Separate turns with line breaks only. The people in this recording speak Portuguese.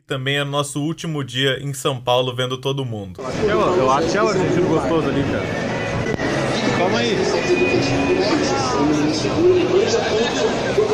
também é nosso último dia em São Paulo vendo todo mundo.
Eu acho que é o argentino gostoso ali, cara. Calma aí.